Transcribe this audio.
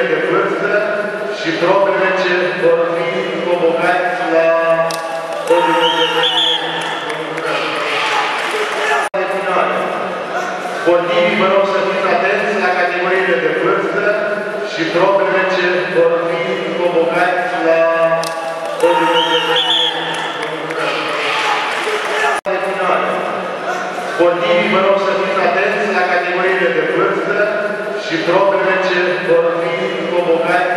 de vârstă și probele ce vor fi convocați la podiumul de finale. Sportivii, vă rog să fiți atenți la categoriile de vârstă și probele ce vor fi convocați la podiumul de finale. Sportivii, vă rog să fiți atenți la categoriile de vârstă și probele ce vor fi convocați